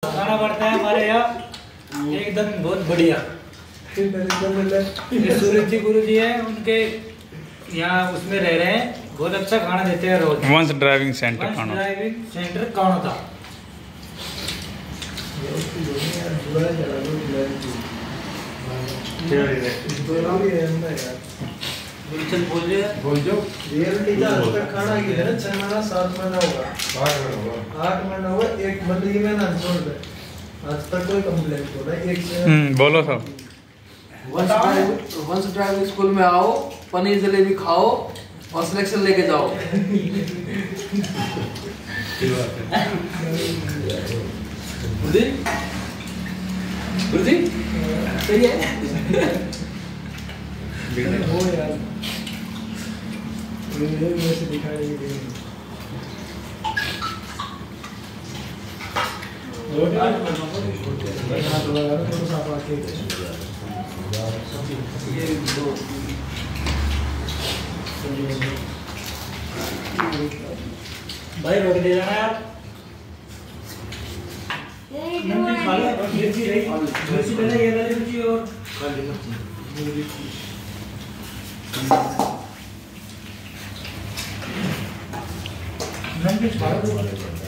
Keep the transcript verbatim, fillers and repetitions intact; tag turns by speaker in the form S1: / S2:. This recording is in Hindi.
S1: खाना पड़ता है हमारे यहाँ एकदम बहुत बढ़िया। ये सूरज जी गुरु जी है, उनके यहाँ उसमें रह रहे हैं, बहुत अच्छा खाना देते हैं रोज।
S2: वंश ड्राइविंग सेंटर
S1: वंश
S2: खाना
S1: ड्राइविंग सेंटर कौन था? चल बोल रहे हैं,
S3: बोल जो
S4: रियलिटी का आज तक खाना की है ना, छह महीना सात महीना होगा,
S3: आठ महीना होगा,
S4: आठ महीना हुआ, एक बंदगी में ना छोड़ दे, आज तक कोई कंप्लेंट हो रहा है एक से।
S2: हम्म बोलो सब।
S5: वंश ड्राइविंग वंश ड्राइविंग स्कूल में आओ, पनीर जलेबी खाओ और सिलेक्शन लेके जाओ। गुरुजी गुरुजी सही है।
S4: हो यार ये वैसे दिखाई नहीं दे
S1: भाई रोटी दे जाना यार। नमकीन खा लो, मिर्ची रही, मिर्ची लेना, ये वाली मिर्ची और नमकीन खा लो।